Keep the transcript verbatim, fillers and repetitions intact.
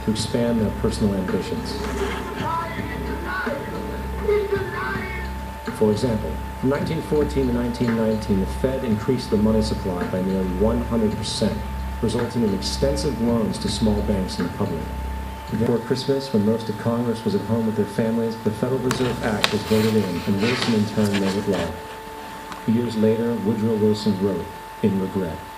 to expand their personal ambitions. For example, from nineteen fourteen to nineteen nineteen, the Fed increased the money supply by nearly one hundred percent, resulting in extensive loans to small banks and the public. Before Christmas, when most of Congress was at home with their families, the Federal Reserve Act was voted in, and Wilson in turn made it law. Years later, Woodrow Wilson wrote, "In regret."